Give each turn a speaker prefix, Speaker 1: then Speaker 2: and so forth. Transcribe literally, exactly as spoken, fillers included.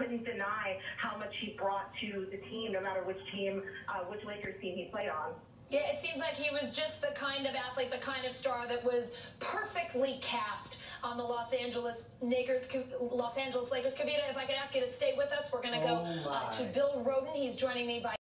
Speaker 1: couldn't deny how much he brought to the team, no matter which team, uh, which Lakers team he played on.
Speaker 2: Yeah, it seems like he was just the kind of athlete, the kind of star that was perfectly cast on the Los Angeles Lakers. Los Angeles Lakers. Kavita, if I could ask you to stay with us, we're going to
Speaker 3: oh
Speaker 2: go uh, to Bill Roden. He's joining me by